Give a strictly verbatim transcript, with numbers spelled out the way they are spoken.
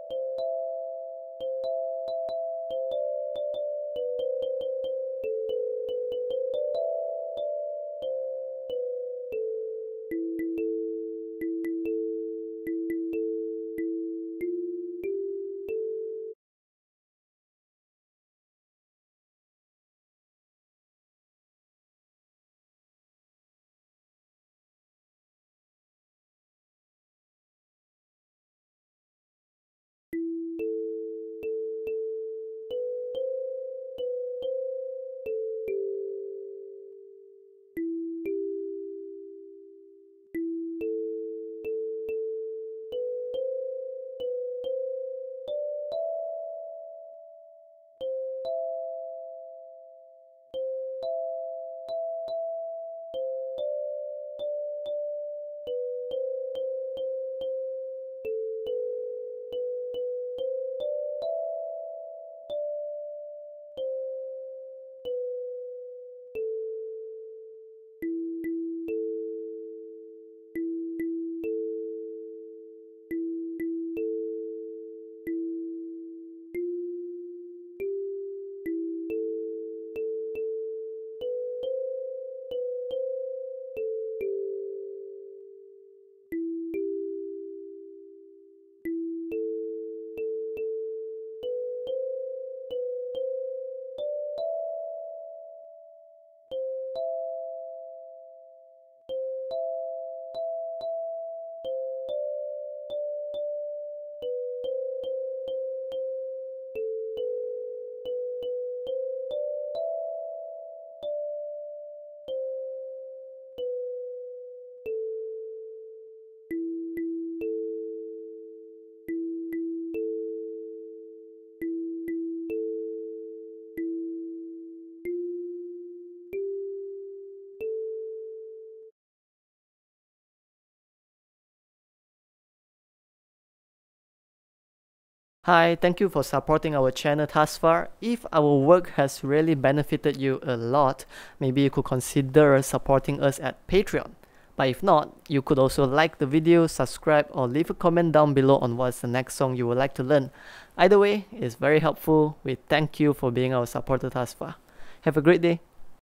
Hi, thank you for supporting our channel thus far. If our work has really benefited you a lot, maybe you could consider supporting us at Patreon. But if not, you could also like the video, subscribe, or leave a comment down below on what's the next song you would like to learn. Either way, it's very helpful. We thank you for being our supporter thus far. Have a great day.